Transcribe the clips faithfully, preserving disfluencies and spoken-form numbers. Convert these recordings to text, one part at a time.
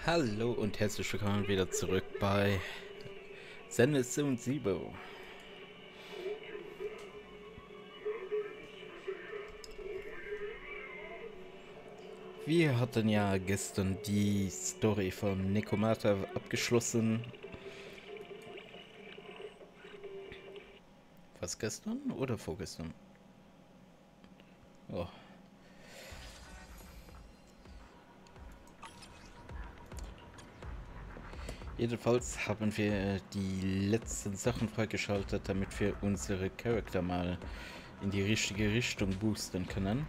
Hallo und herzlich willkommen wieder zurück bei Zenless und Sibo. Wir hatten ja gestern die Story von Nekomata abgeschlossen. Was, gestern oder vorgestern? Oh. Jedenfalls haben wir die letzten Sachen freigeschaltet, damit wir unsere Charakter mal in die richtige Richtung boosten können.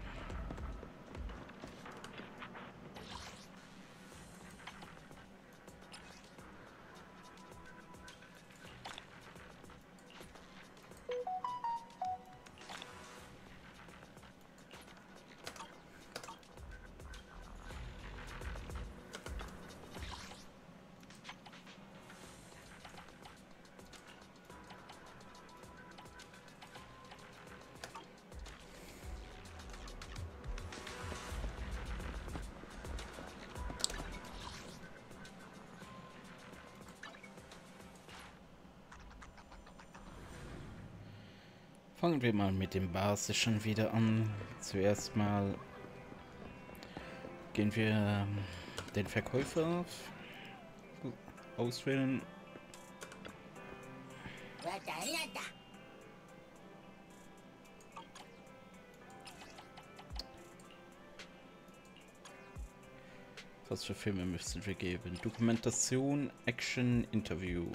Fangen wir mal mit dem Basischen wieder an. Zuerst mal gehen wir den Verkäufer auswählen. Was für Filme müssten wir geben? Dokumentation, Action, Interview.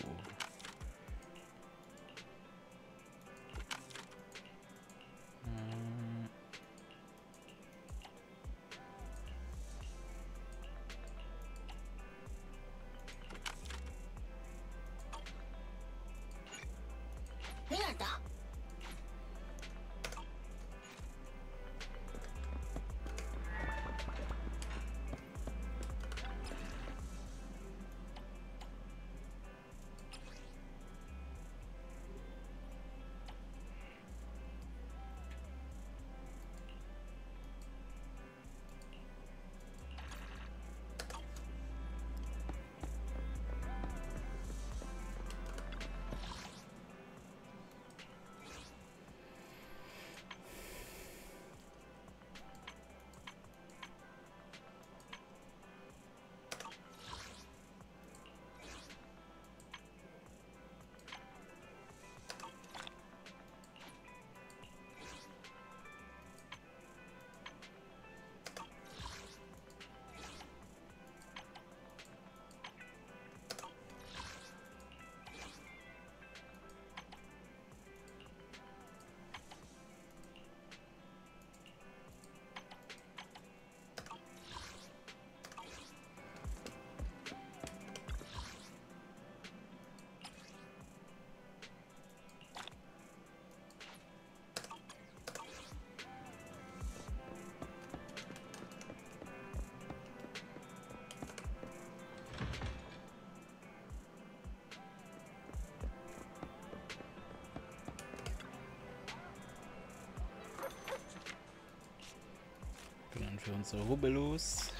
Für unsere Rubbellos.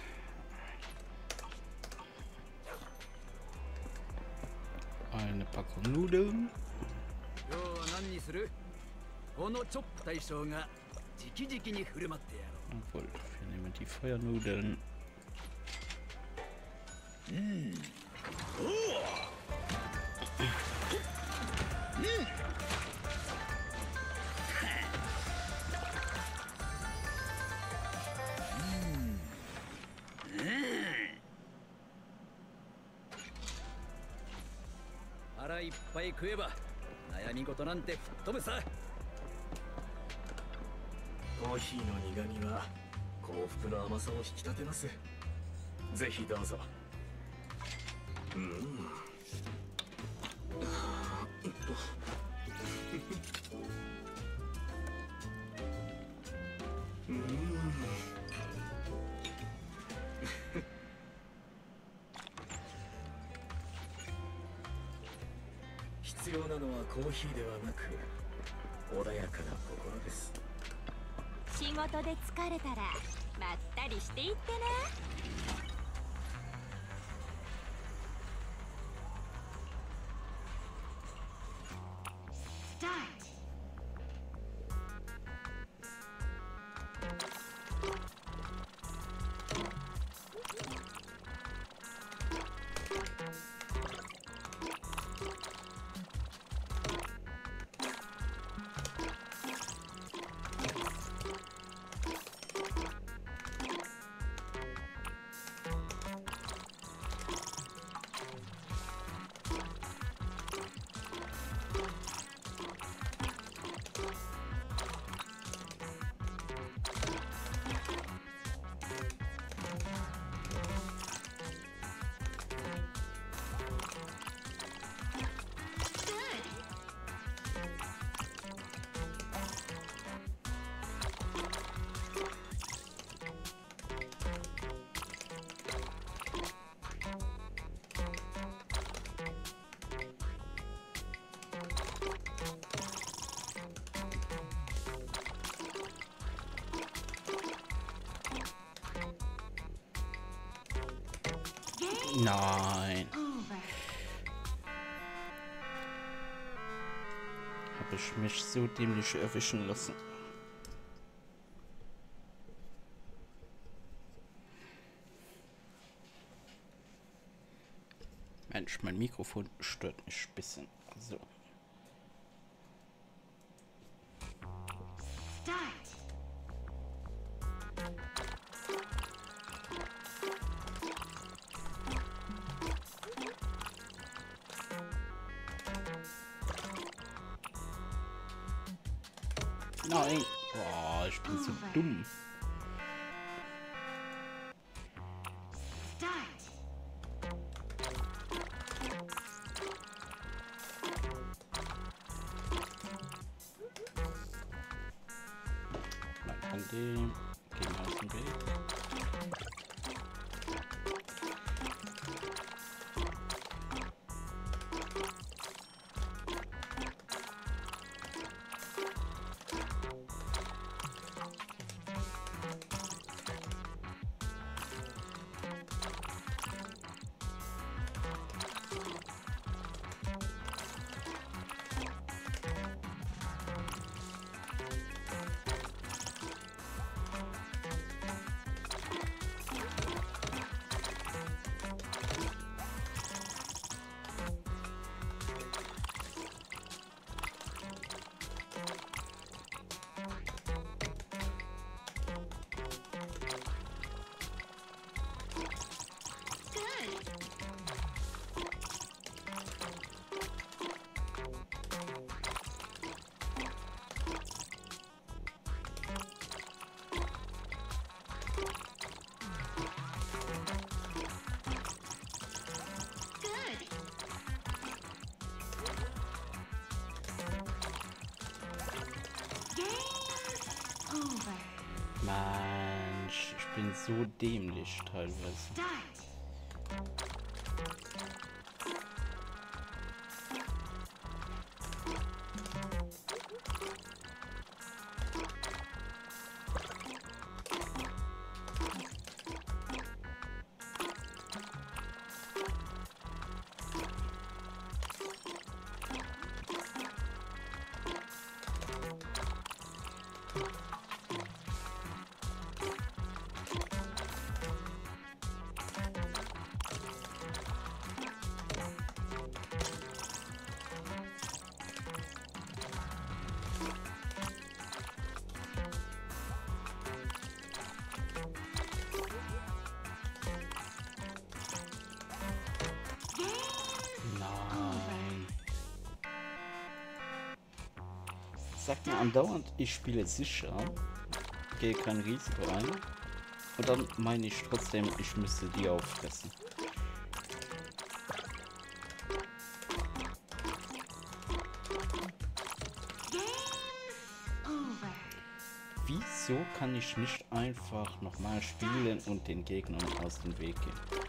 Eine Packung Nudeln. Obwohl, wir nehmen die Feuernudeln. Mm. Oh. Mm. いっぱい食えば悩み事なんて吹っ飛ぶさ。コーヒーの苦味は幸福の甘さを引き立てます。ぜひどうぞ。うん。うん。必要なのはコーヒーではなく穏やかな心です。 仕事で疲れたらまったりしていってね。 Nein. Habe ich mich so dämlich erwischen lassen. Mensch, mein Mikrofon stört mich ein bisschen. So. Nein. Boah, ich bin so dumm. Nein, an dem. Gehen wir aus dem Weg. Mann, ich bin so dämlich teilweise. Sagt mir andauernd, ich spiele sicher, gehe kein Risiko ein und dann meine ich trotzdem, ich müsste die auffressen. Wieso kann ich nicht einfach nochmal spielen und den Gegnern aus dem Weg gehen?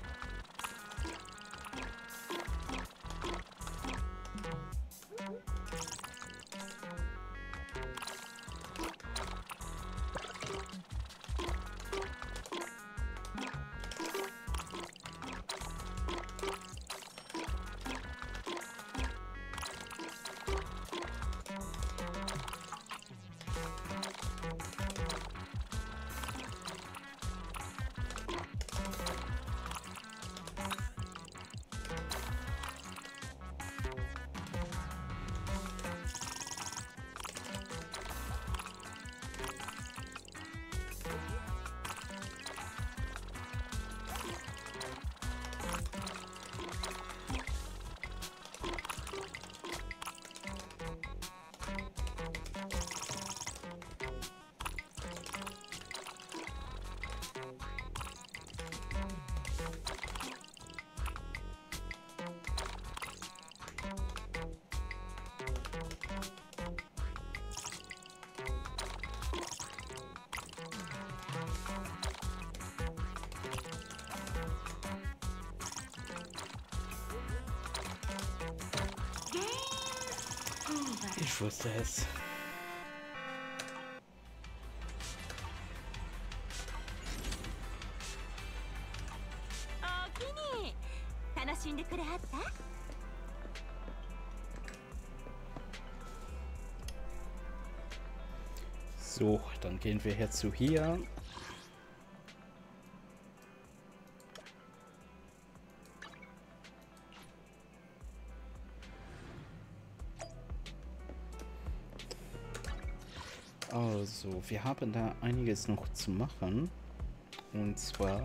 Ich wusste es. しんでくれはった。 So, dann gehen wir her zu hier. Also, wir haben da einiges noch zu machen. Und zwar...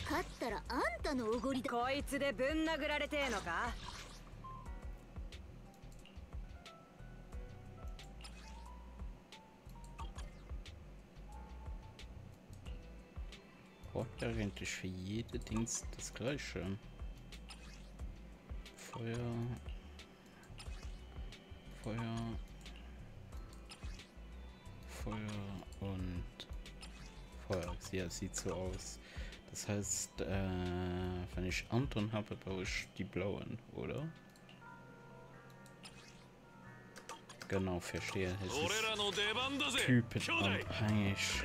Braucht ja eigentlich für jede Dings das gleiche. Feuer... Feuer... Feuer und Feuer. Ja, sieht so aus. Das heißt, äh, wenn ich Anton habe, baue ich die blauen, oder? Genau, verstehe. Es ist typenabhängig.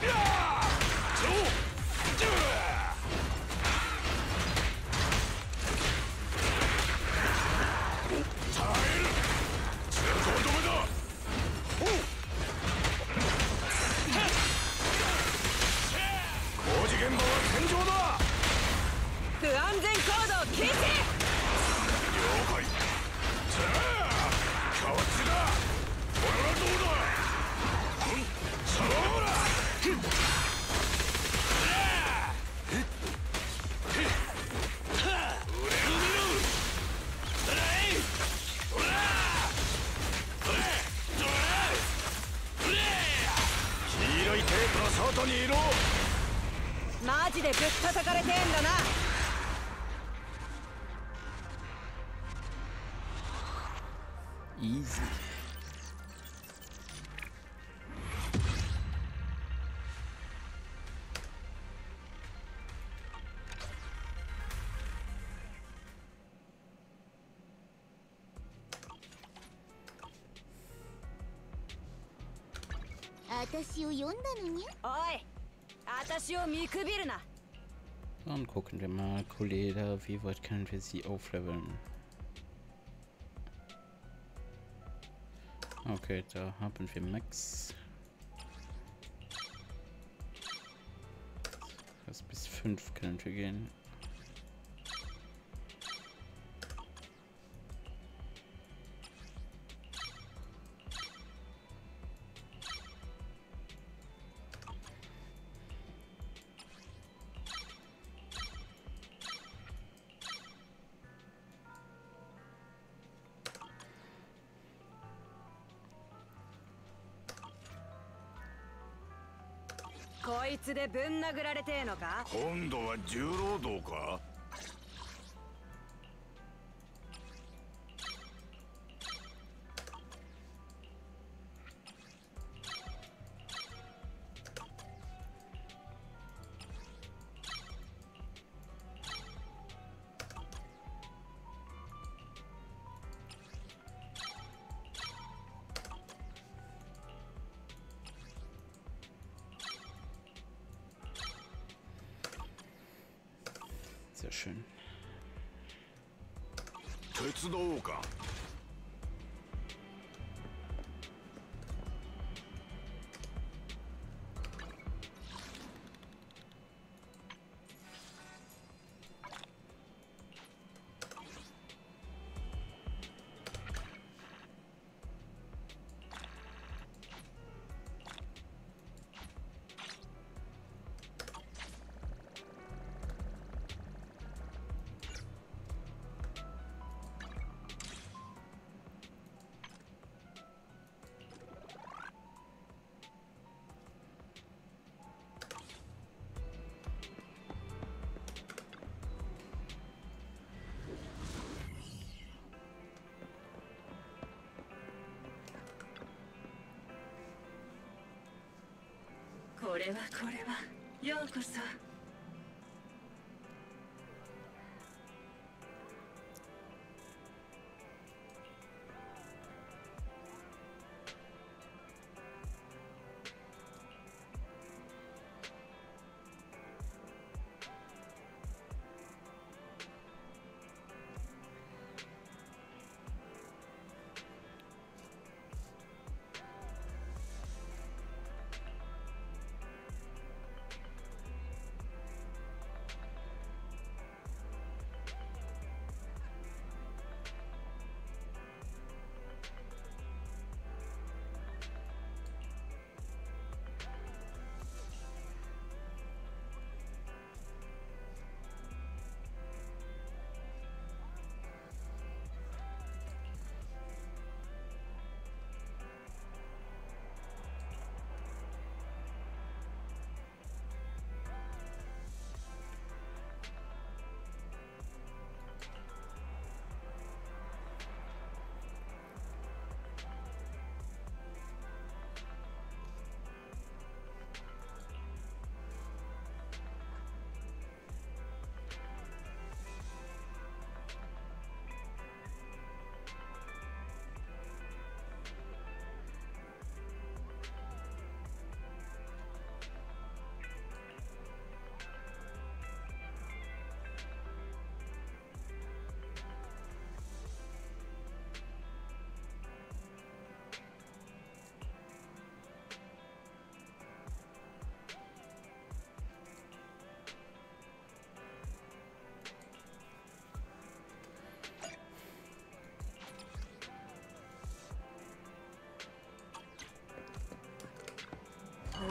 マジでぶったたかれてんだな。 Easy. Dann gucken wir mal, Kollege, wie weit können wir sie aufleveln? Okay, da haben wir Max. Das bis fünf können wir gehen. 今度は重労働か。 Sehr schön. 手伝おうか。 これはこれはようこそ。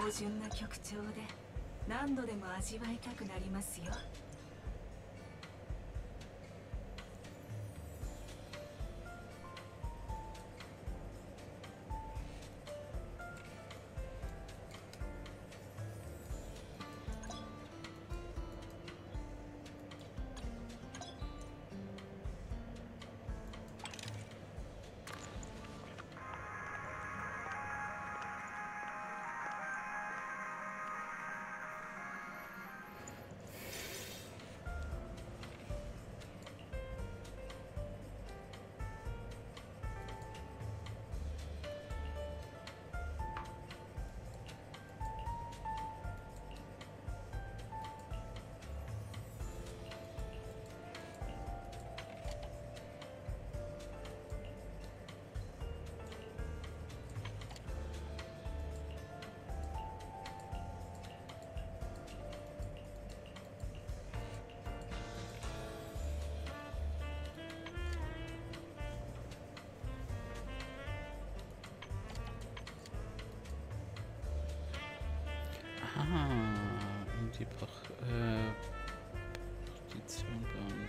芳醇な曲調で何度でも味わいたくなりますよ。 Ah, um die Pach, äh, Partition bauen.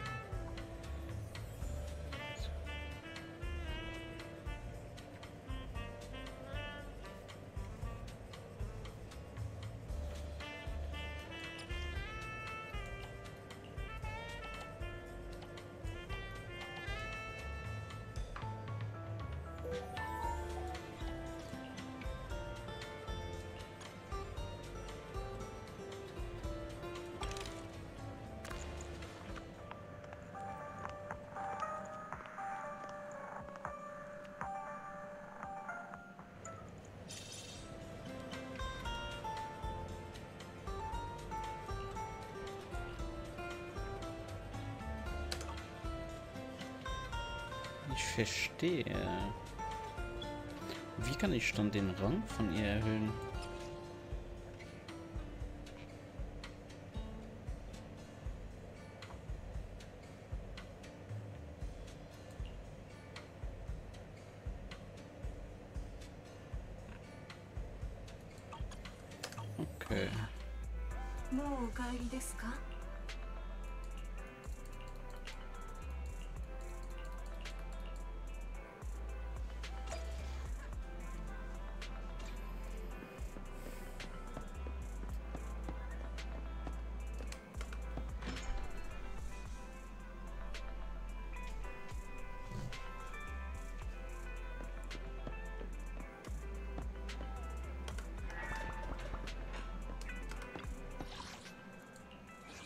Ich verstehe. Wie kann ich dann den Rang von ihr erhöhen? Okay. もうお帰りですか？ Hm.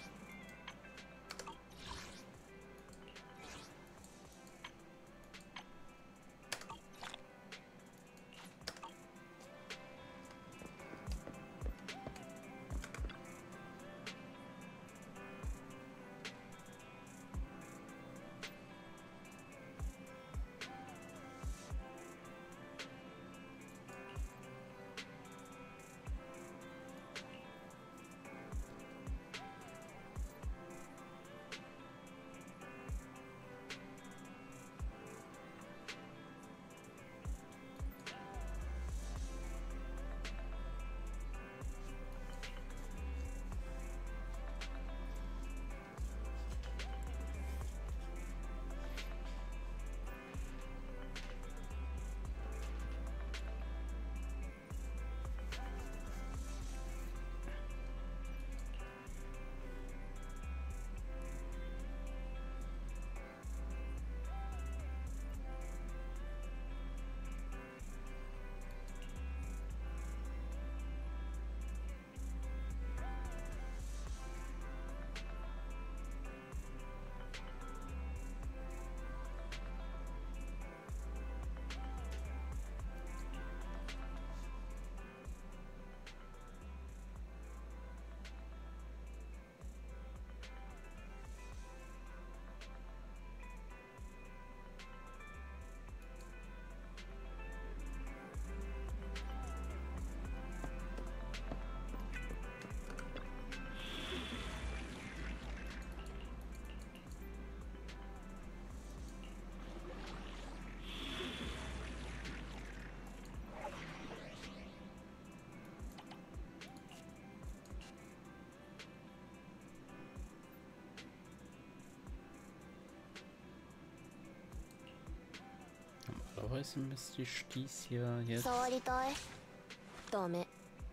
Normalerweise müsste ich dies hier jetzt. 触りたいダメ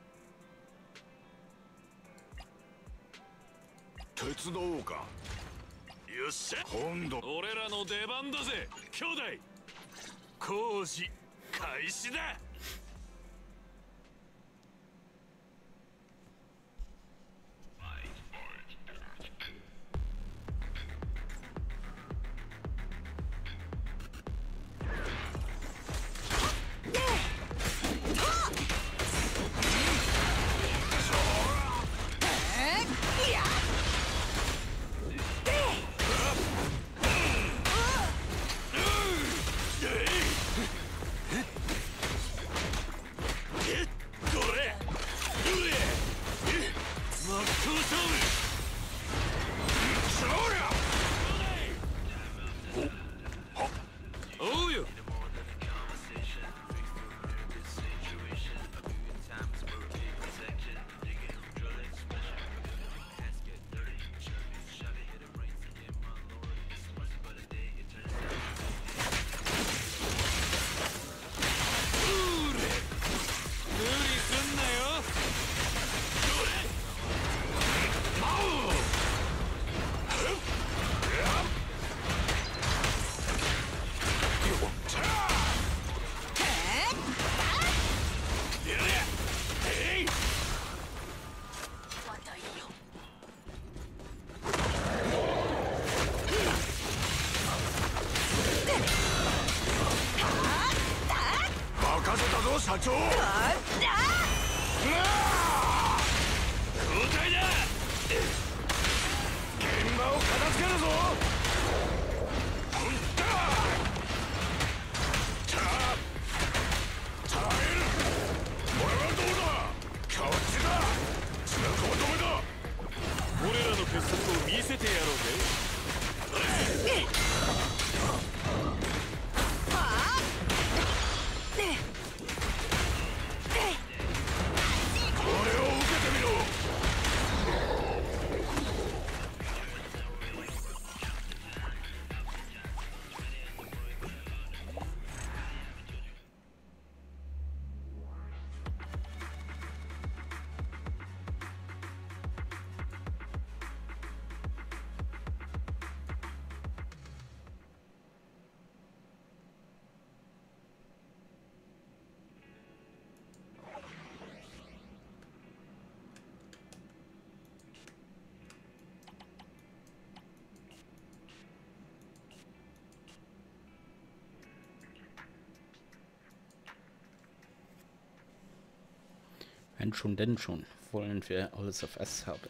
手伝おうか。 よっしゃ今度俺らの出番だぜ兄弟工事開始だ。 社長。交代だ。現場を片付けるぞ。耐える。これはどうだ。こっちだ。通行止めだ。 俺らの結束を見せてやろうぜ。 Wenn schon, denn schon wollen wir alles auf S haben.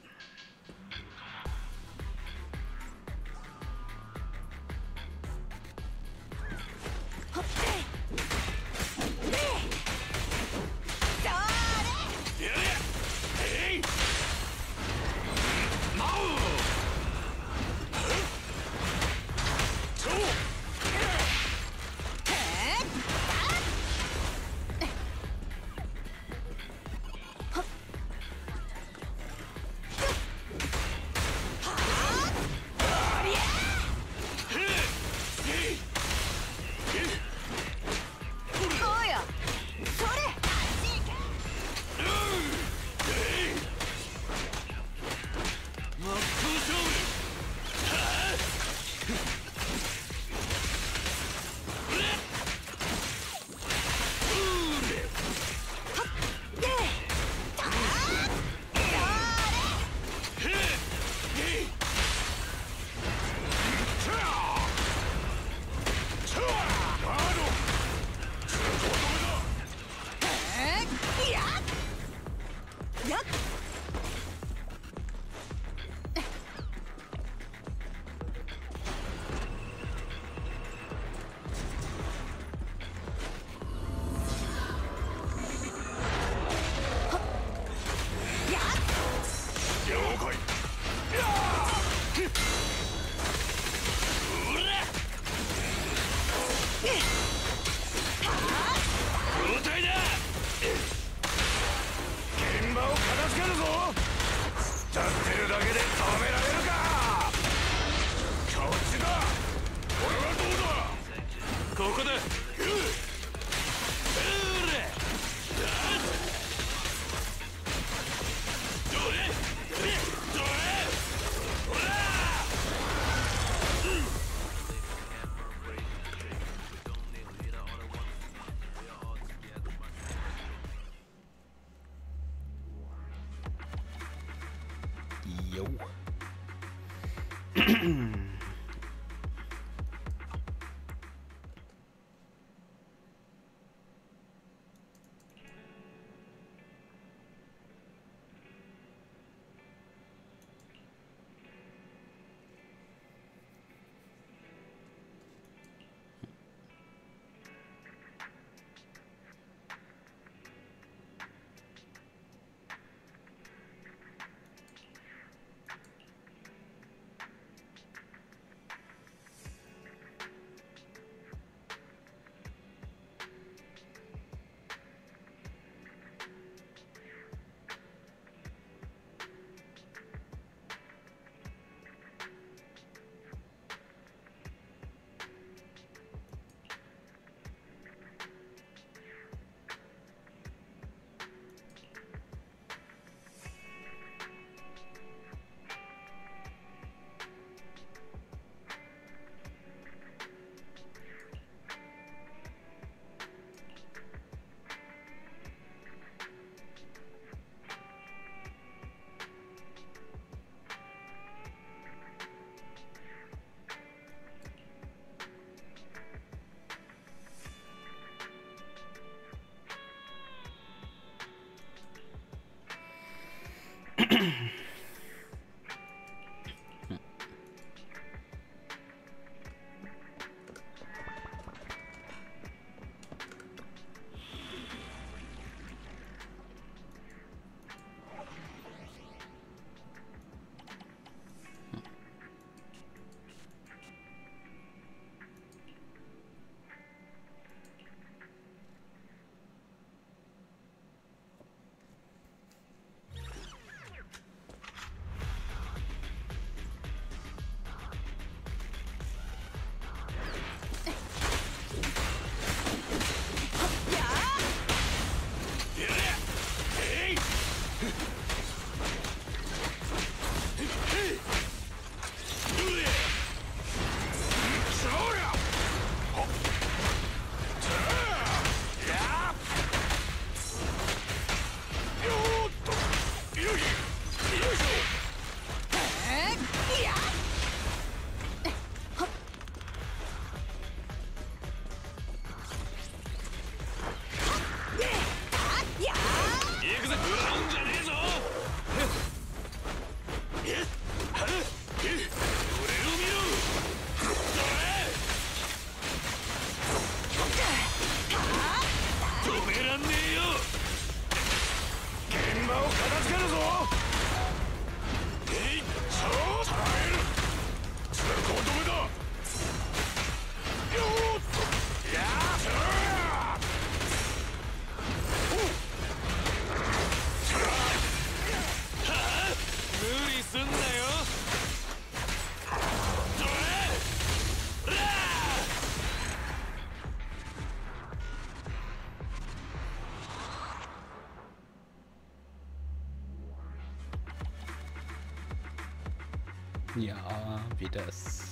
Ja, wie das.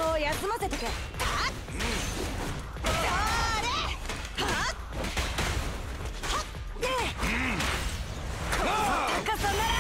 を休ませてく。はっ、それ、はっはっ、で、この高さなら。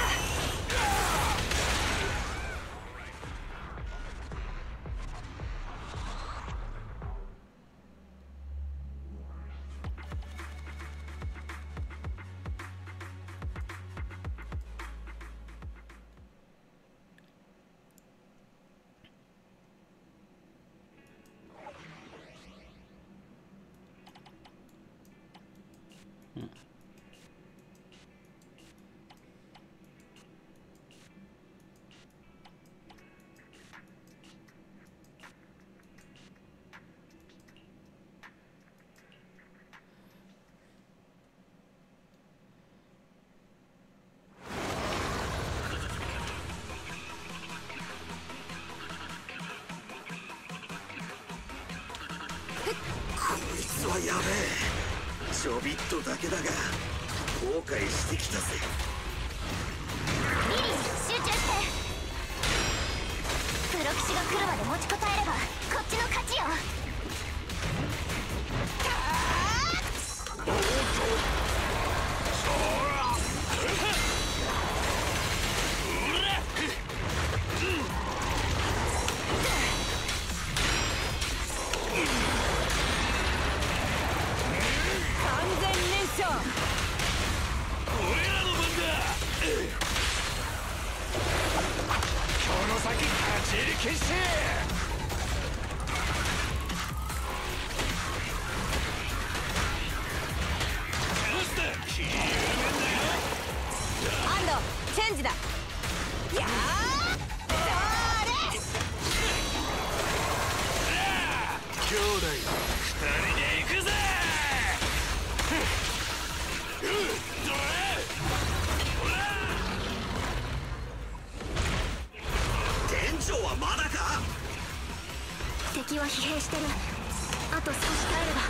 こいつはやべえ。ちょびっとだけだが後悔してきたぜ。 リリー、集中して。プロ騎士が来るまで持ちこたえればこっちの勝ちよ。チェンジだ。やー、それ。 兄弟二人で行くぜ。 店長はまだか。 敵は疲弊してる。あと少し耐えれば。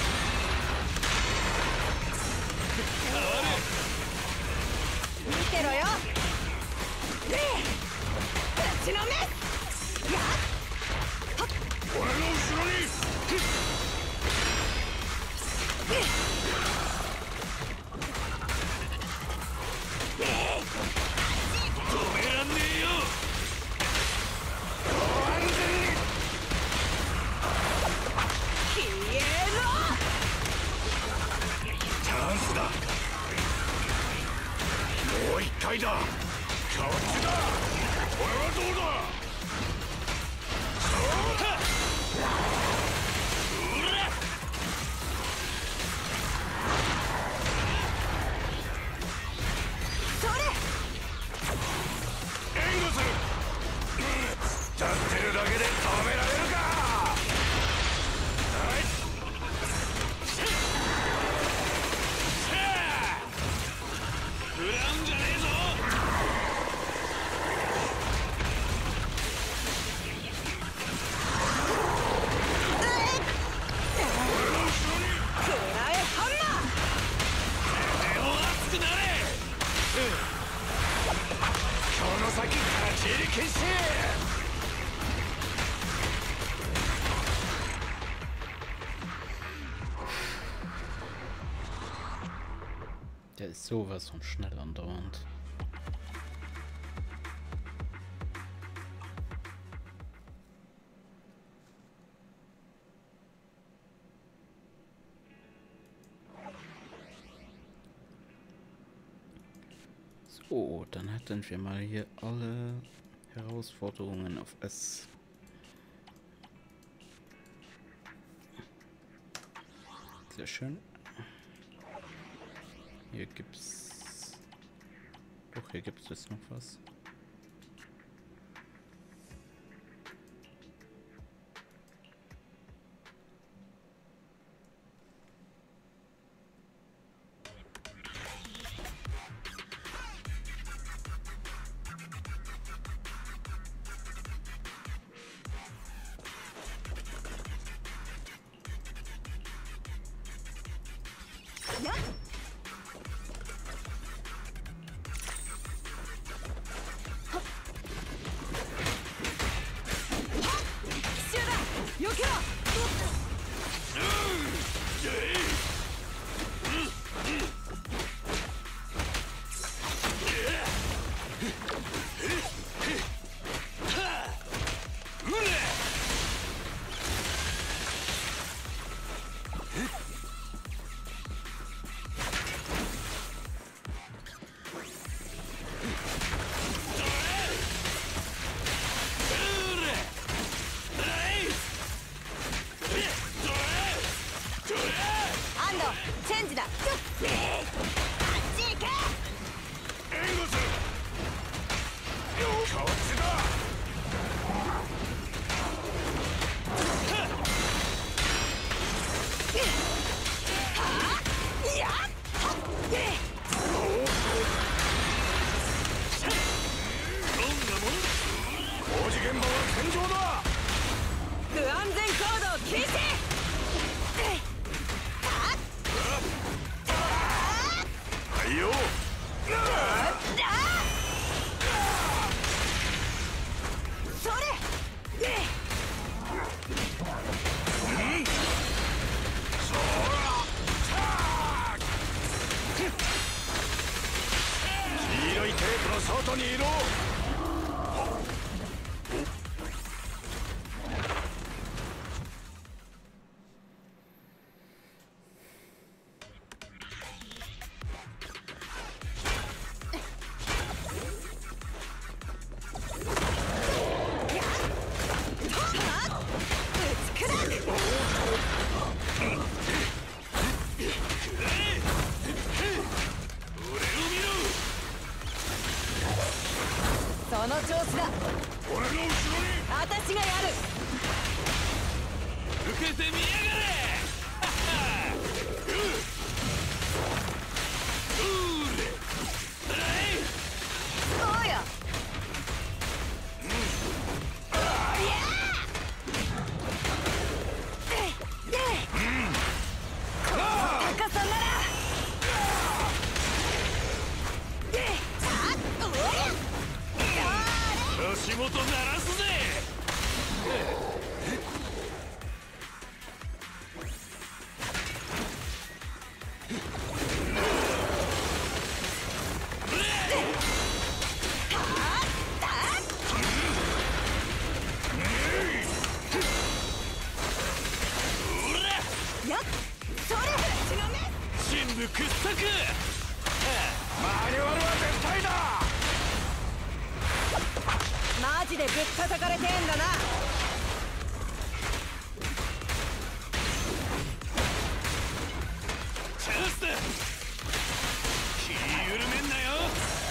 見てろよ。ねえ、ぶちのめ。やっ、 俺の後ろに。止めらんねえよ。安全に消えろ。 チャンスだ。もう一回だ。こっちだ。これはどうだ。そうだ。うらっ。 それ。 援護する。立ってるだけで止められるか。食らうんじゃねえぞ。 Der ist sowas von schnell andauernd. So, dann hätten wir mal hier alle Herausforderungen auf S. Sehr schön. Hier gibt's... Doch, hier gibt's jetzt noch was. 禁止。 はいよ。 それ。 黄色いテープの外にいろ。 その調子だ。 俺の後ろに私がやる。 受けてみやがれ。 そうや。高さなら。 足元鳴らすぜ。 やっそれ。 深部掘削。マニュアルは絶対だ。 マジでぶったたかれてんだな。 チャンスだ。気緩めんなよ。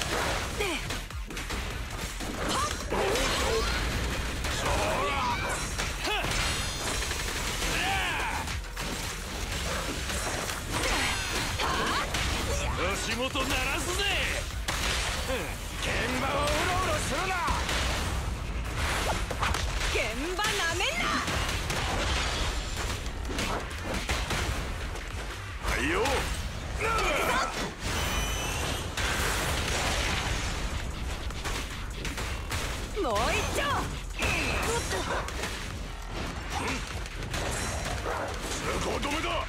足元鳴らすぜ。現場をうろうろするな。 現場なめんな。 はいよ。 もう一丁。 通行止めだ。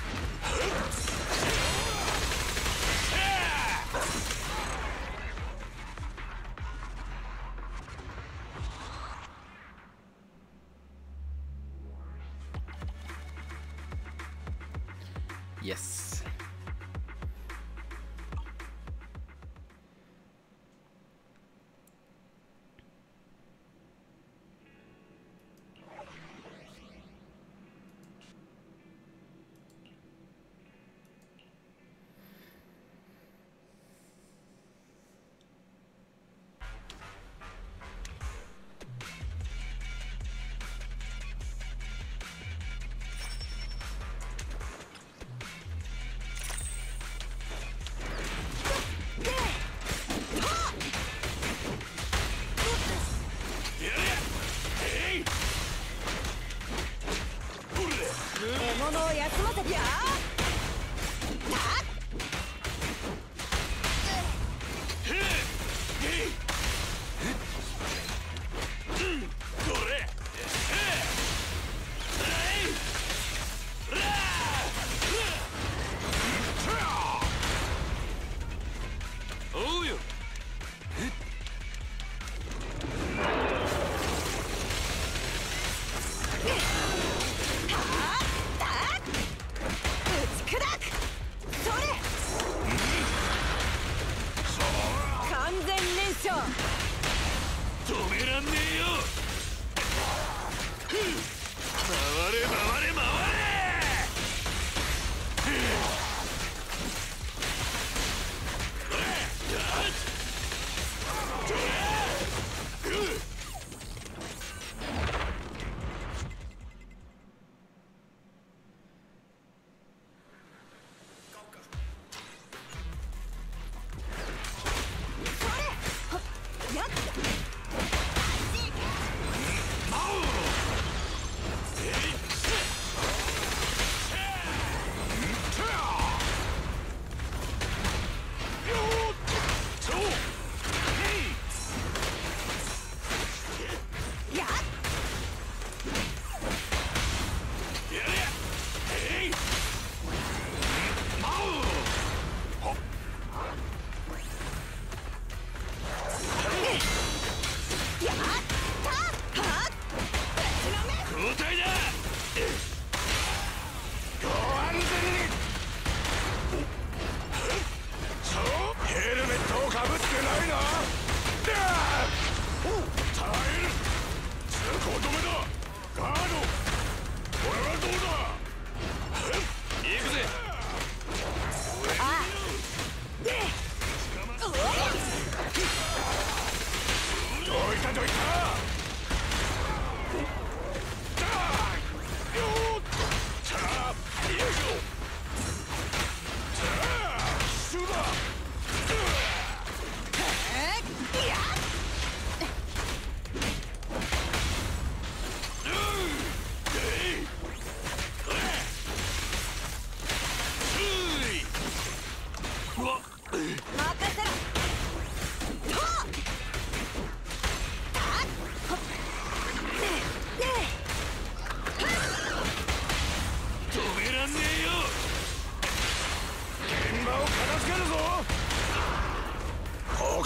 Yes. 獲物を休ませてや。 おうよ。 打ち砕く。それ。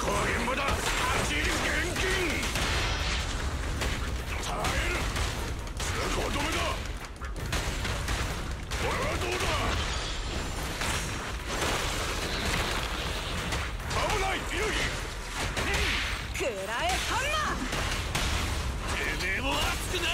こは現場だ。立ち入り厳禁。耐える。通行止めだ。これはどうだ。危ない。有利。 くらえハンマてめえも熱くなれ。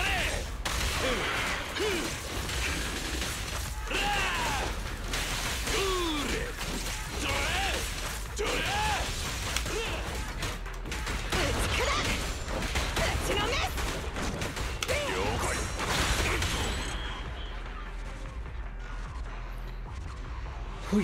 ほい。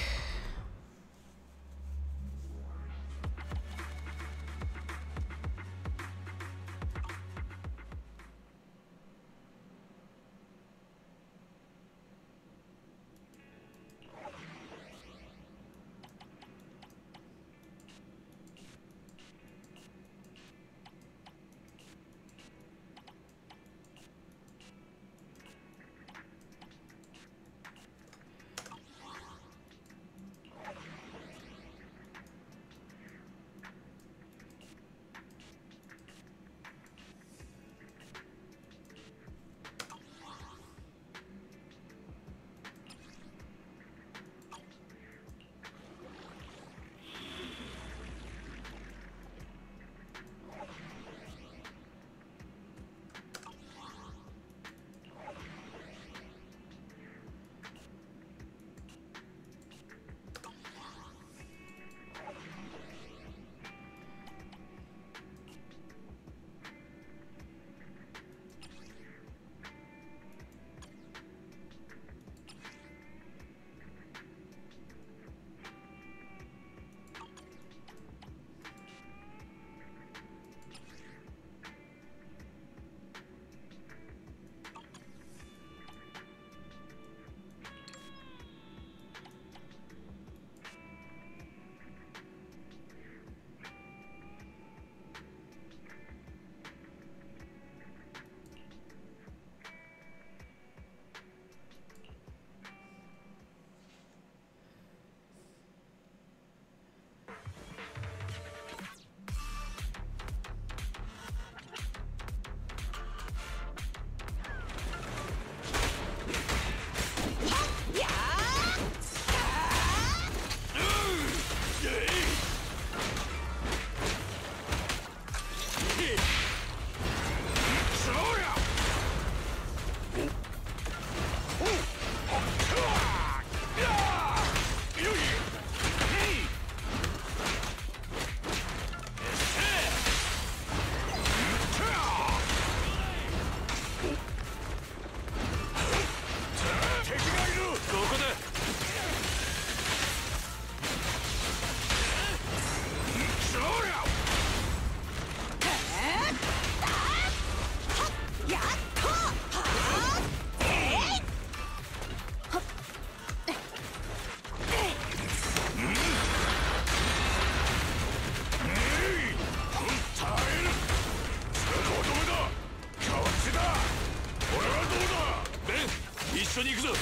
緒に行くぞ。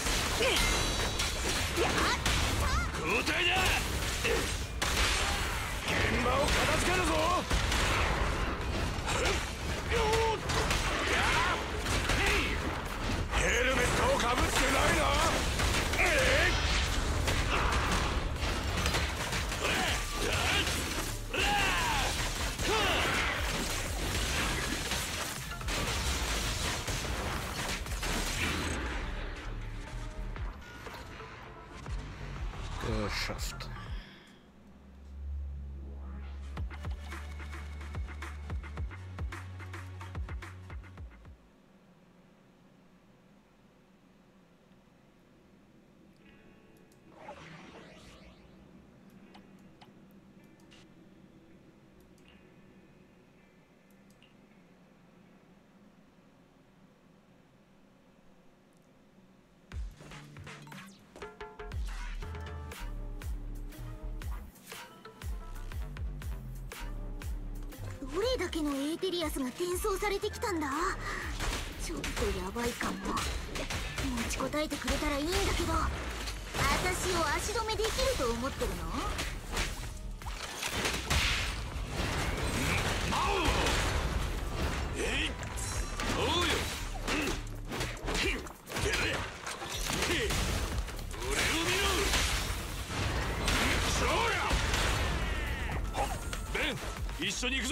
交代だ。現場を片付けるぞ。ヘルメットをかぶってないな。えっ Geschafft. どれだけのエーテリアスが転送されてきたんだ。ちょっとやばいかも。持ちこたえてくれたらいいんだけど、私を足止めできると思ってるの？ 緒に行くぞ。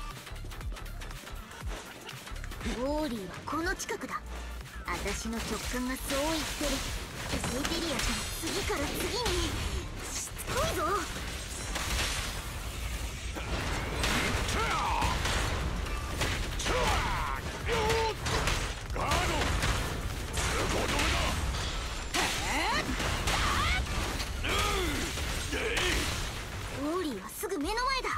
ウォーリーはこの近くだ。私の直感がそう言ってる。エーテリアスは次から次にしつこいぞ。 ガード通行止めだ。 ウォーリーはすぐ目の前だ。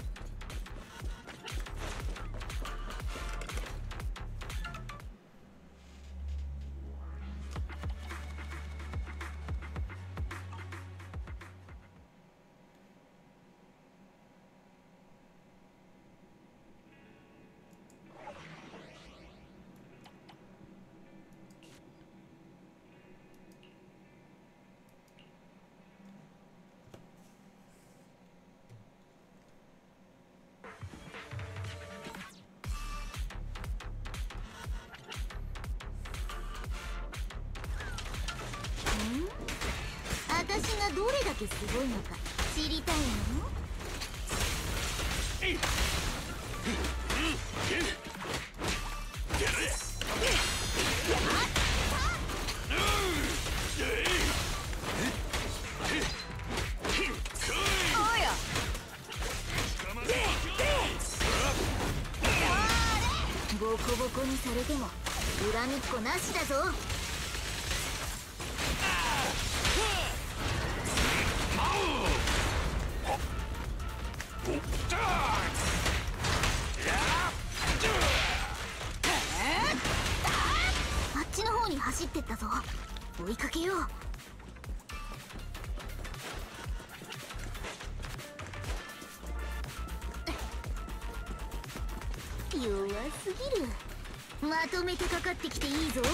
私がどれだけすごいのか知りたいの？ボコボコにされても恨みっこなしだぞ。あっちの方に走ってったぞ。追いかけよう。弱すぎる。まとめてかかってきていいぞ。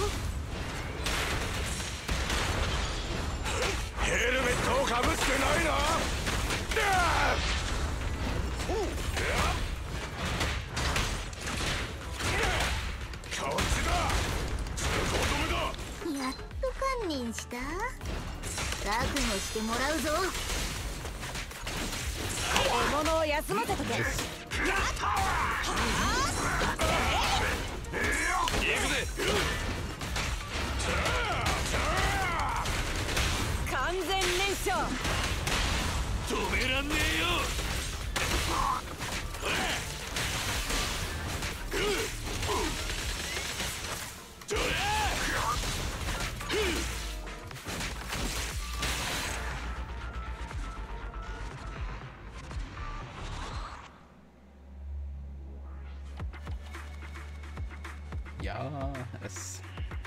ヘルメットをかぶってないな。こっちだ。通行止めだ。 やっと観念した。覚悟してもらうぞ。 獲物を休ませとけ。完全燃焼。 止めらんねえよ。 Ja, es...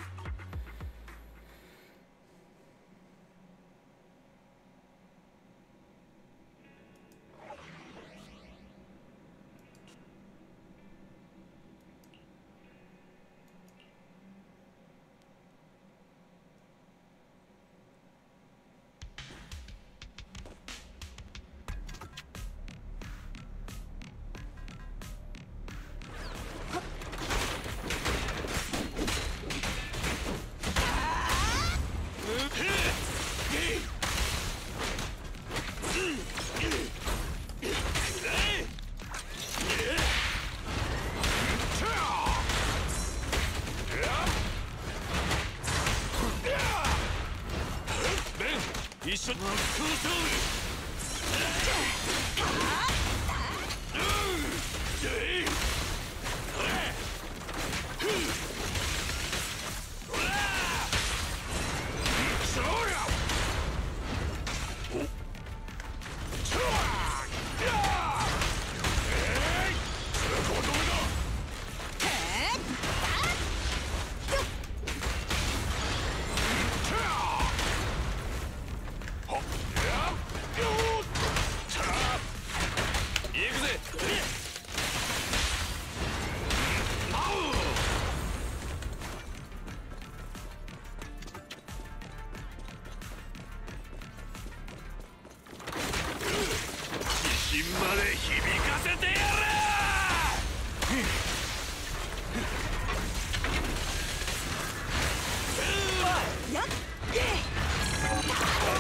一緒に真っ向勝負。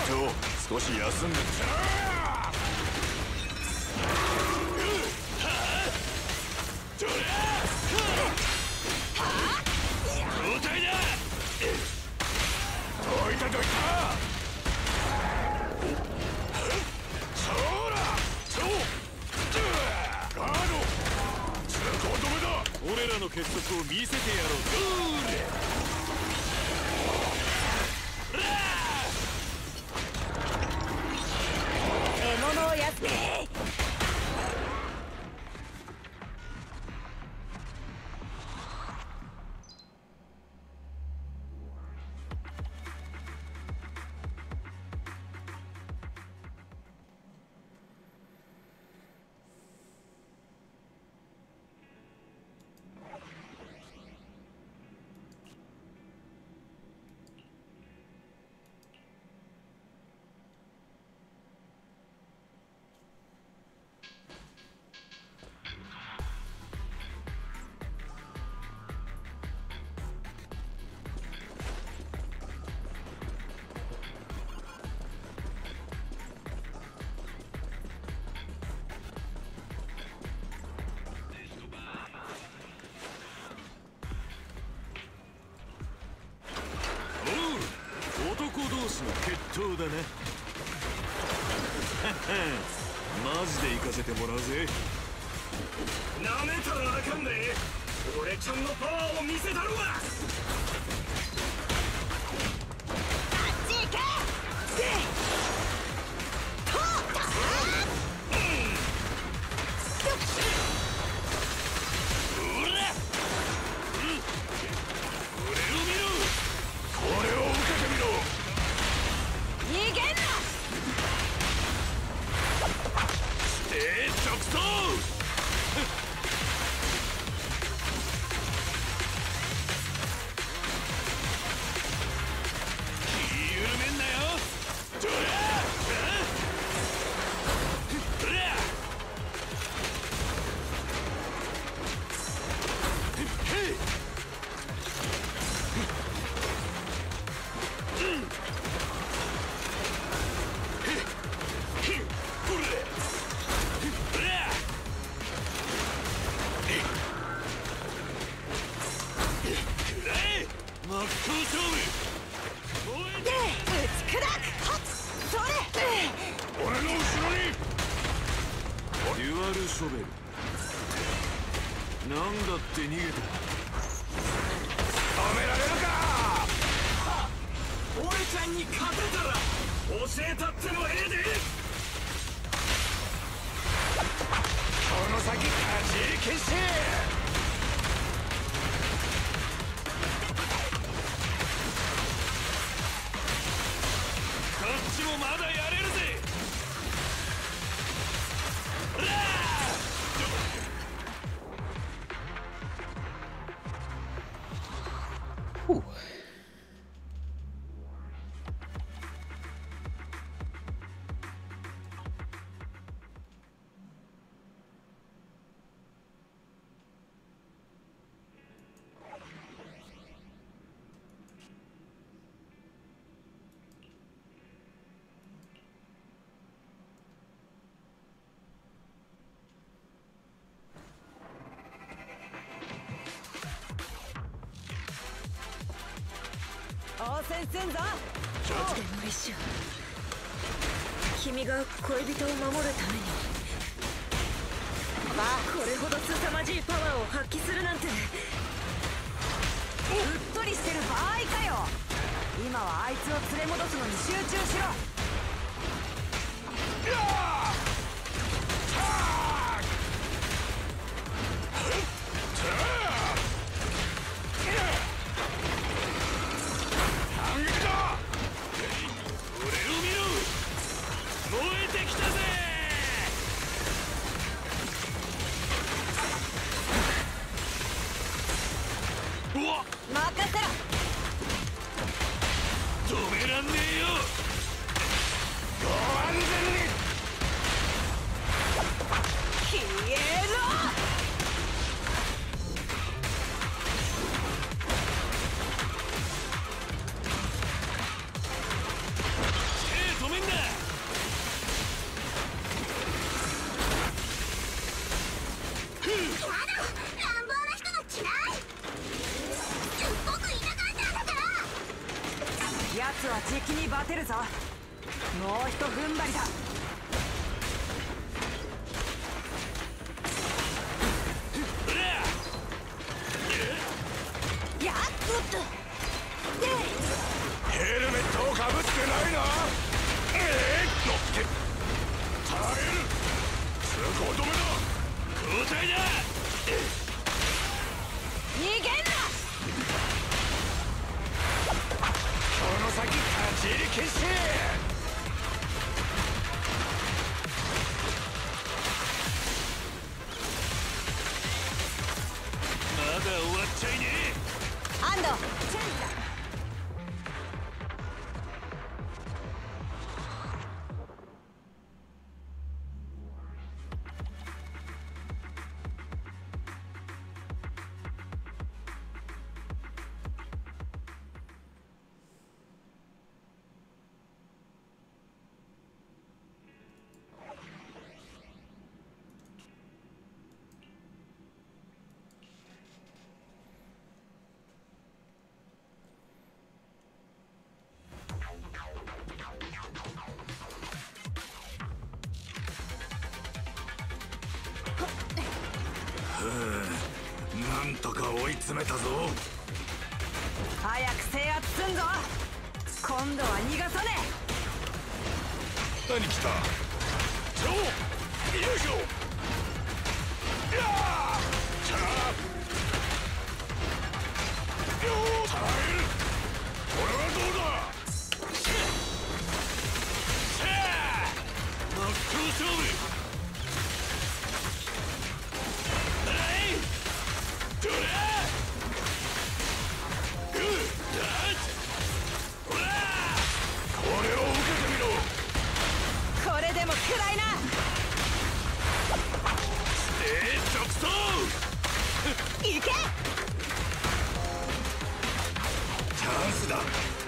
少し休んでった。 結束を見せてやろう。うーれ獲物をやっつけ。 決闘だな。マジで行かせてもらうぜ。 なめたらあかんで。俺ちゃんのパワーを見せたるわ。 あっち行け。とったうらっ、俺を見ろ。これを受けてみろ。 逃げんな。 して直走。気緩めんなよ。どらどらへい。ショベルなんだって逃げた。止められるか。 俺ちゃんに勝てたら教えたってもええで。 この先立ち消し。こっちもまだやれるぜ。 Puh. 君が恋人を守るためにこれほど凄まじいパワーを発揮するなんて。うっとりしてる場合かよ。今はあいつを連れ戻すのに集中しろ。任せろ。 止めらんねえよ。ご安全に。 消えろ。 手止めんな。 乱暴な人の嫌い。すっごく田舎なんだから。 奴はじきにバテるぞ。もうひと踏ん張りだ。 うち入り禁止。まだ終わっちゃいねえ。 安藤チェンジだ。 なんとか追い詰めたぞ。 早く制圧すんぞ。今度は逃がさね何来た。超よいしょ。やあチャーよー耐える。これはどうだ。シェー真っ向勝負。 これでも食らいな。 えー、直送行け。 チャンスだ。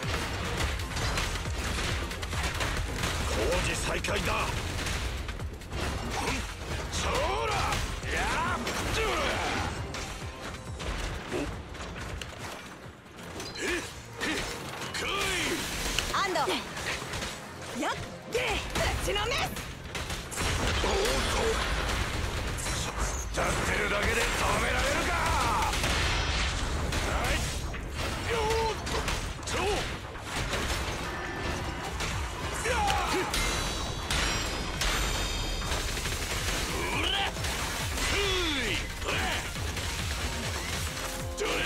工事再開だ。そーらやっちゅうえっ来い。 安藤やっげ打ちのめ。 おっと立ってるだけで止められるか。はいよーっとそうやーうらふいどれ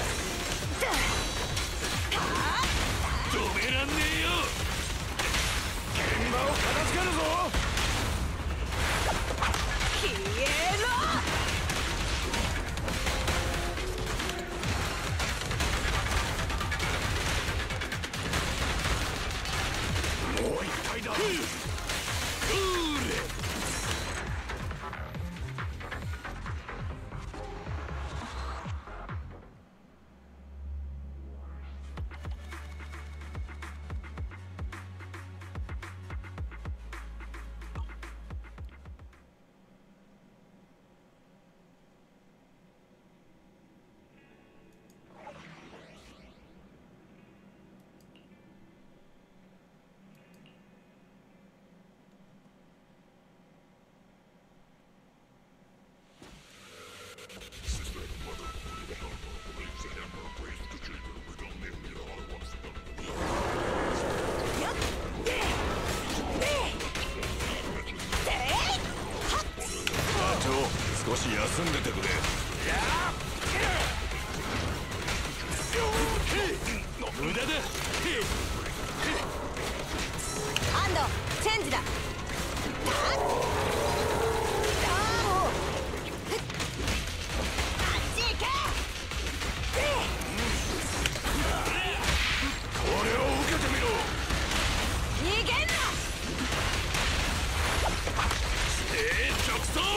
止めらんねえよ。現場を片付けるぞ。 消えろ。 もう一回だ。うーれ少し休んでてくれ。無駄だ。 安藤チェンジだ。 これを受けてみろ。 逃げんな。 えー、直送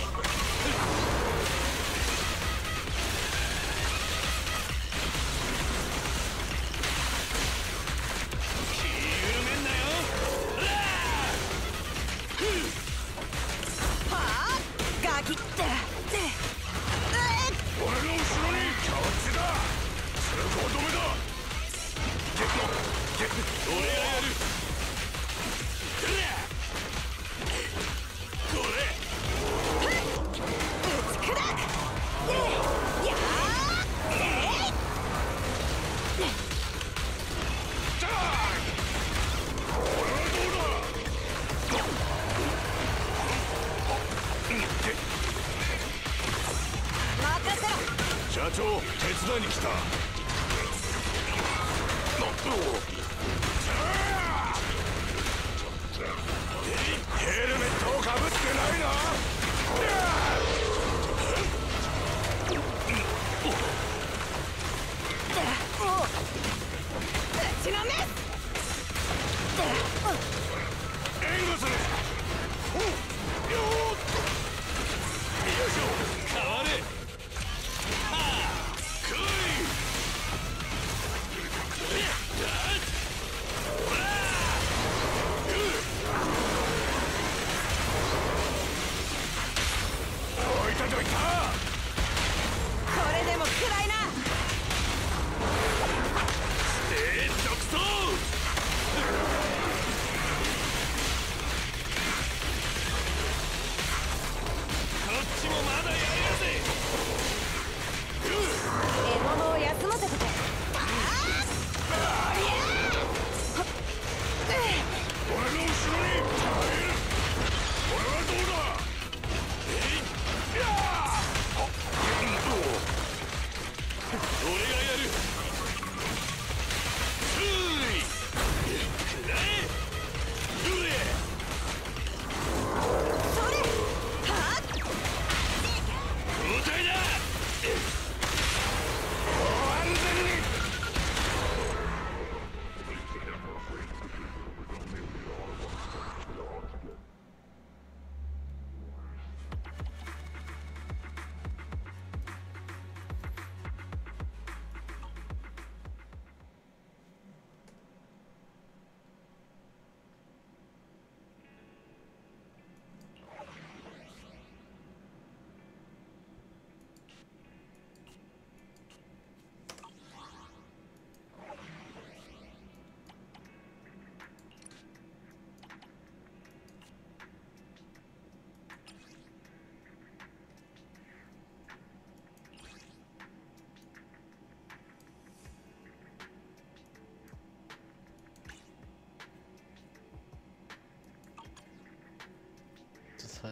社長、手伝いに来た。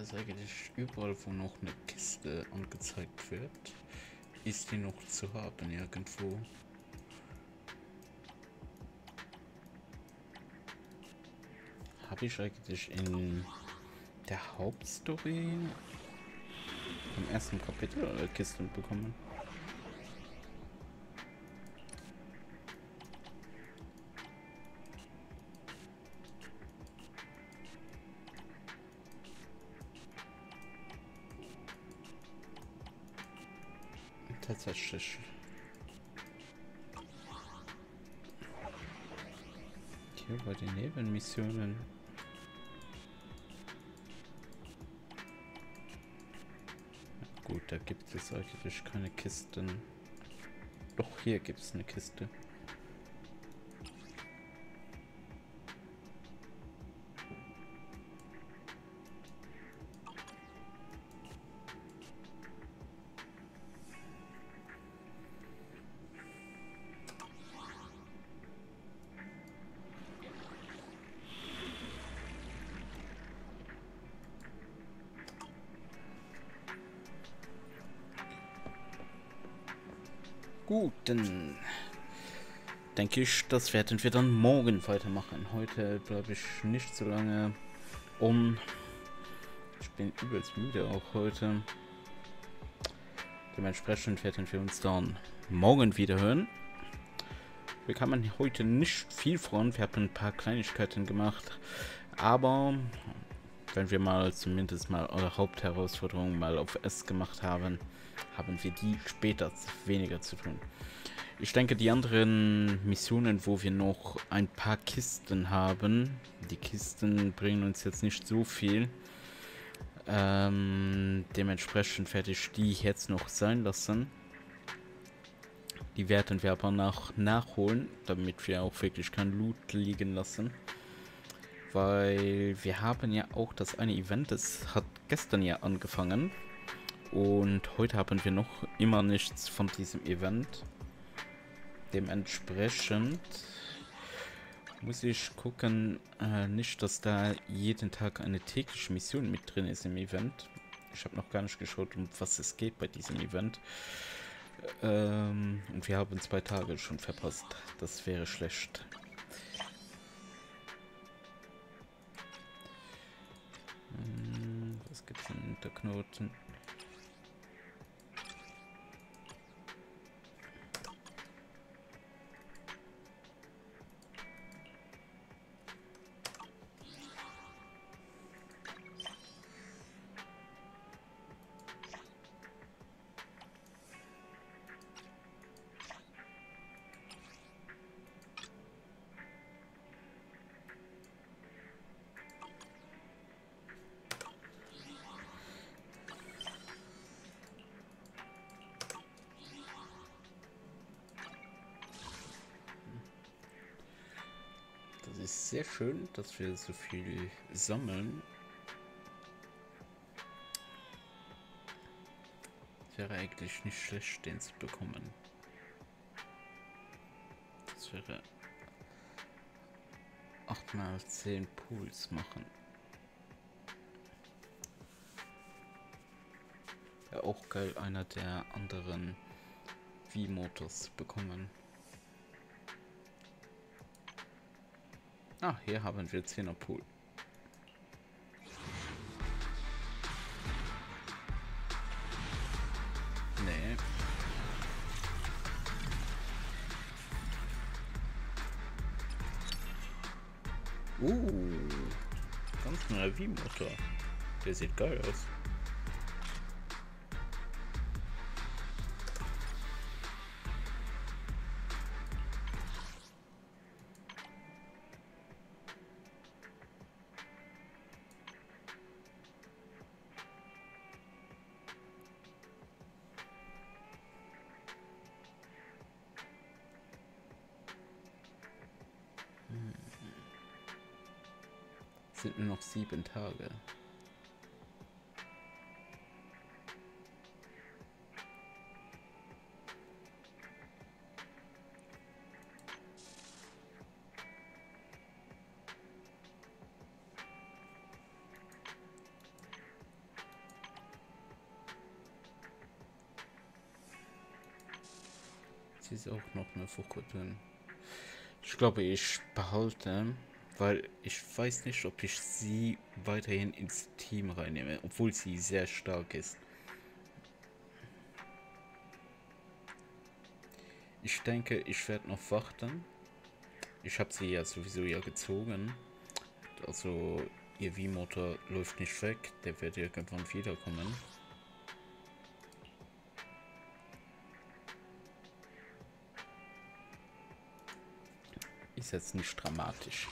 ist eigentlich überall, wo noch eine Kiste angezeigt wird, ist die noch zu haben irgendwo. Habe ich eigentlich in der Hauptstory im ersten Kapitel äh, Kisten bekommen? Tatsächlich. Hier bei den Nebenmissionen. Gut, da gibt es eigentlich keine Kisten. Doch, hier gibt es eine Kiste. Gut, dann denke ich, das werden wir dann morgen weitermachen. Heute bleibe ich nicht so lange um. Ich bin übelst müde auch heute. Dementsprechend werden wir uns dann morgen wieder hören. Wir kamen heute nicht viel voran. Wir haben ein paar Kleinigkeiten gemacht. Aber wenn wir mal zumindest mal eure Hauptherausforderung mal auf S gemacht haben, haben wir die später weniger zu tun. Ich denke, die anderen Missionen, wo wir noch ein paar Kisten haben, die Kisten bringen uns jetzt nicht so viel. Ähm, dementsprechend werde ich die jetzt noch sein lassen. Die werden wir aber nach nachholen, damit wir auch wirklich kein Loot liegen lassen. Weil wir haben ja auch das eine Event, das hat gestern ja angefangen. Und heute haben wir noch immer nichts von diesem Event. Dementsprechend muss ich gucken, äh, nicht, dass da jeden Tag eine tägliche Mission mit drin ist im Event. Ich habe noch gar nicht geschaut, um was es geht bei diesem Event. Ähm, und wir haben zwei Tage schon verpasst. Das wäre schlecht. Hm, was gibt es denn in der Knoten? Das ist sehr schön, dass wir so viel sammeln. Es wäre eigentlich nicht schlecht, den zu bekommen. Das wäre acht mal zehn Pools machen. Ja, auch geil, einer der anderen V-Motors bekommen. Ah, hier haben wir zehner Pool. Nee. Uh, ganz neuer V-Motor. Der sieht geil aus. Sind nur noch sieben Tage. sie ist auch noch eine Fuku drin. Ich glaube, ich behalte, weil ich weiß nicht, ob ich sie weiterhin ins Team reinnehme, obwohl sie sehr stark ist. Ich denke, ich werde noch warten. Ich habe sie ja sowieso ja gezogen. Also ihr V-Motor läuft nicht weg, der wird irgendwann wiederkommen. Ist jetzt nicht dramatisch.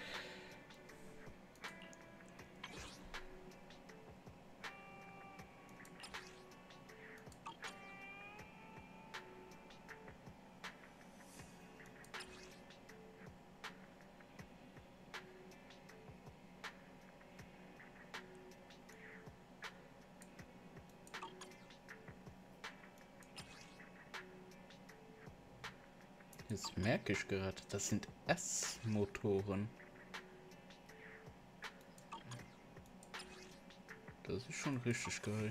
Jetzt merke ich gerade, das sind S-Motoren. Das ist schon richtig geil.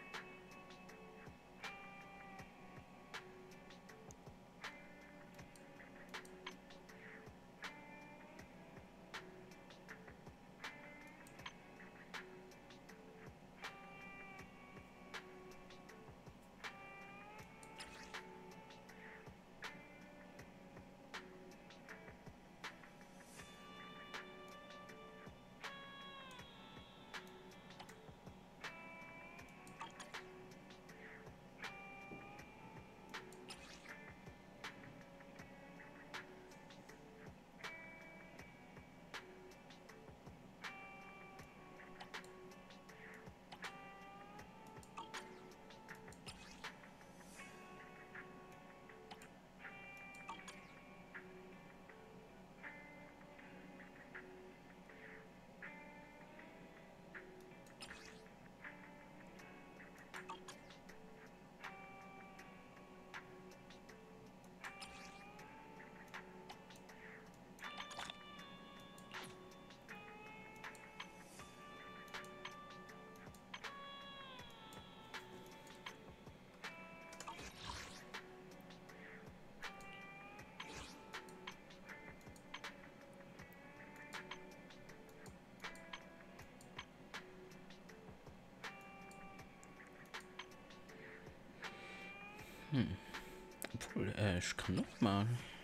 Hm. Obwohl, äh, ich kann noch mal.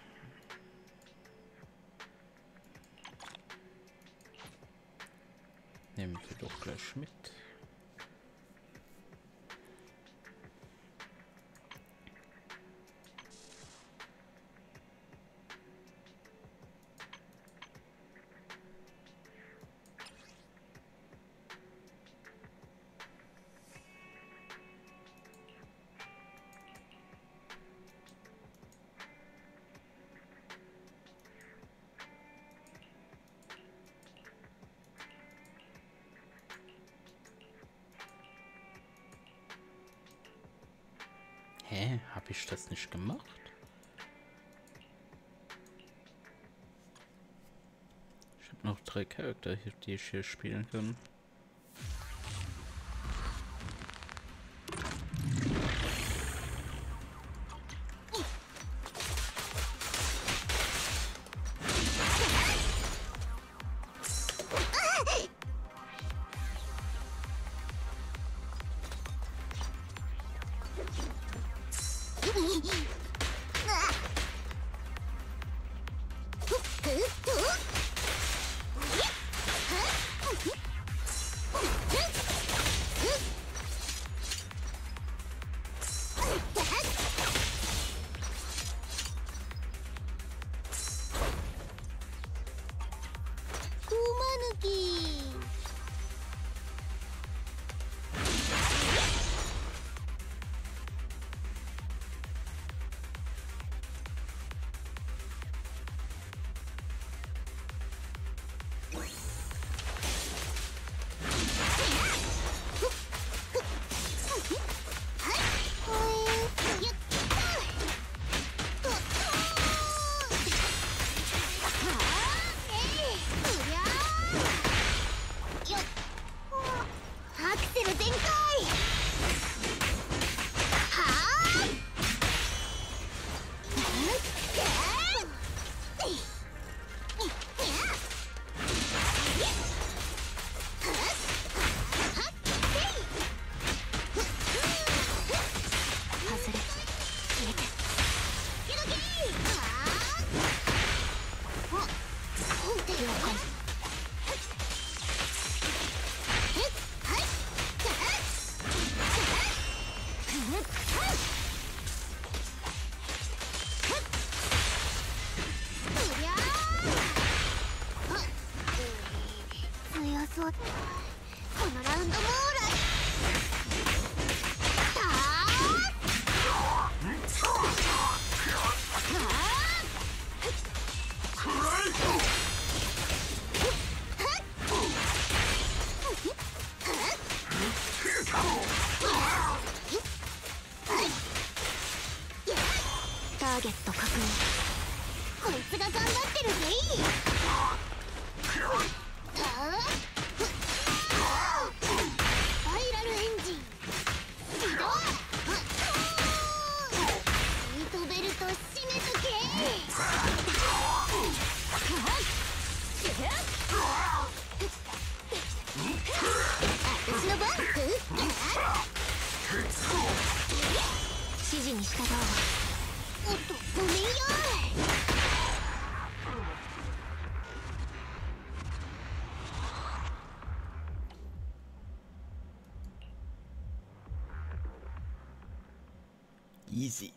Nehmen wir doch gleich mit. Hä? Habe ich das nicht gemacht? Ich habe noch drei Charakter, die ich hier spielen kann. そう。このラウンドもーらたターゲット確認。こいつが頑張ってるぜい。スパイラルエンジン起動。シートベルト締めとけ。私の番。指示に従うわ。おっと、ごめんよ。 Easy.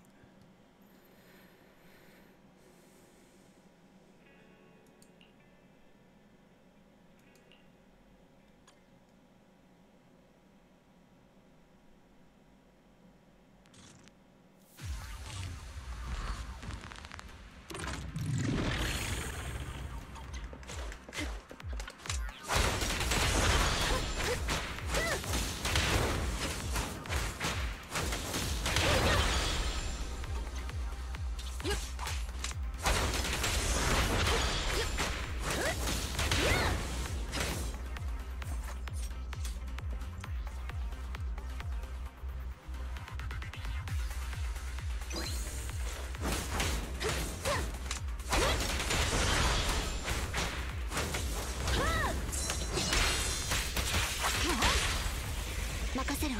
任せるわ。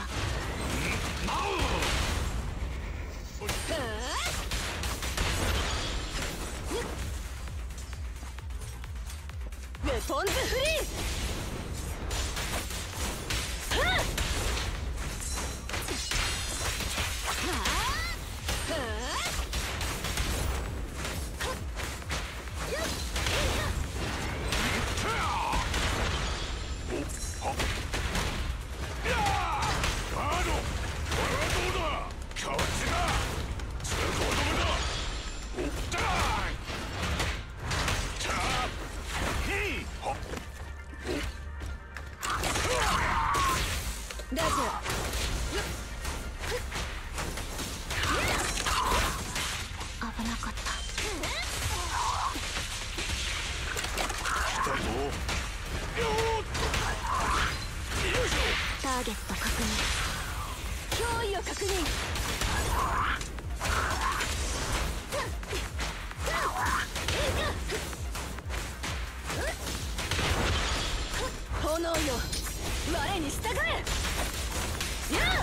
ウェポンズフリー。ターゲット確認。脅威を確認。炎よ、我に従え。やあ。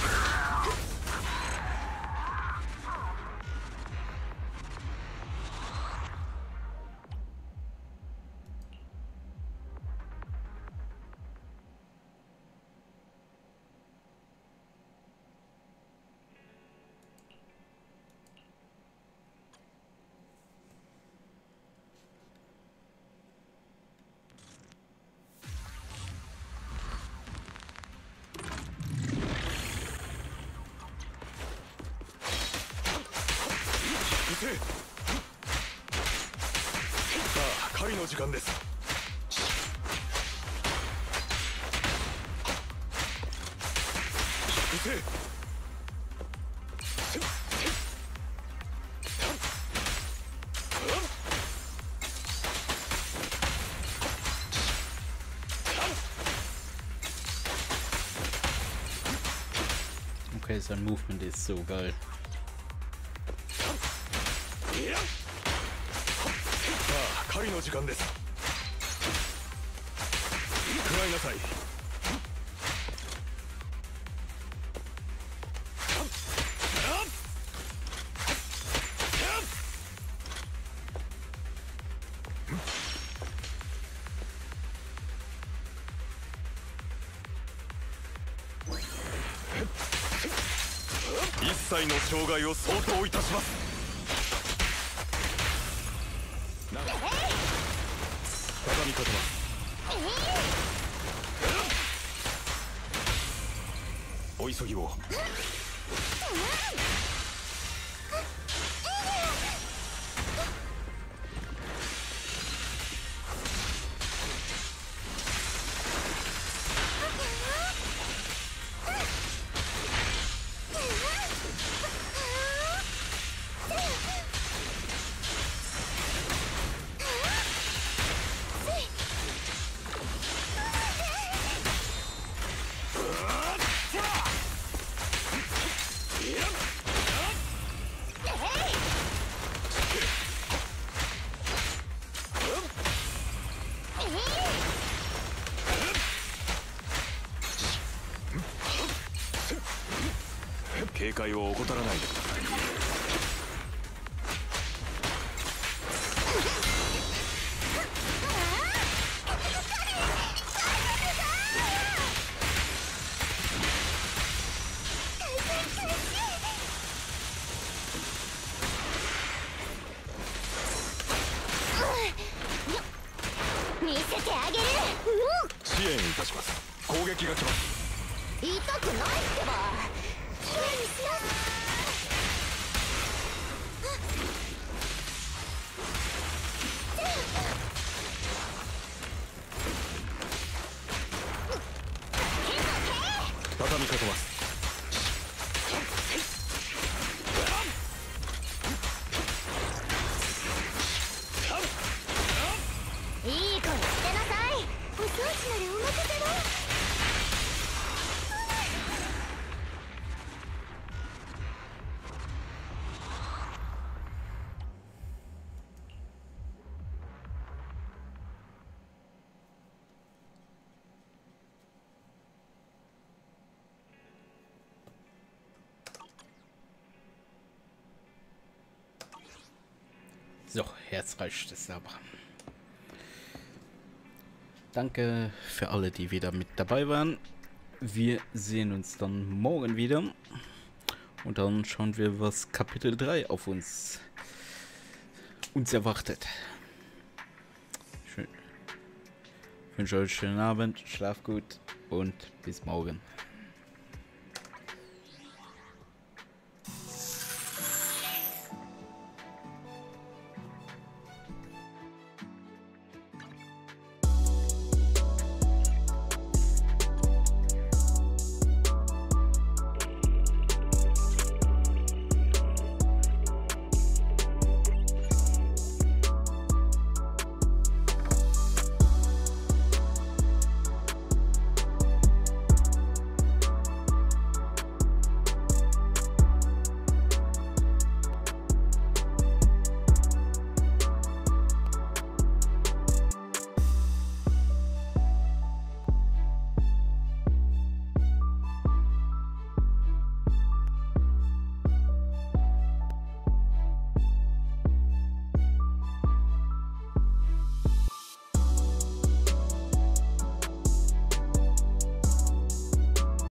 さあ、狩りの時間です。撃て。 Okay, sein Movement ist so geil. 狩りの時間です。食らいなさい。一切の障害を相当いたします。畳みかけます。 お急ぎを。警戒を怠らないでください。 見せてあげる。 支援いたします。攻撃が来ます。 痛くないってば。きれいにしよう。 畳みかけます。 いい子にしてなさい。お掃除ならお任せだ。 So, jetzt reicht es aber. Danke für alle, die wieder mit dabei waren. Wir sehen uns dann morgen wieder. Und dann schauen wir, was Kapitel drei auf uns, uns erwartet. Schön. Ich wünsche euch einen schönen Abend, schlaf gut und bis morgen.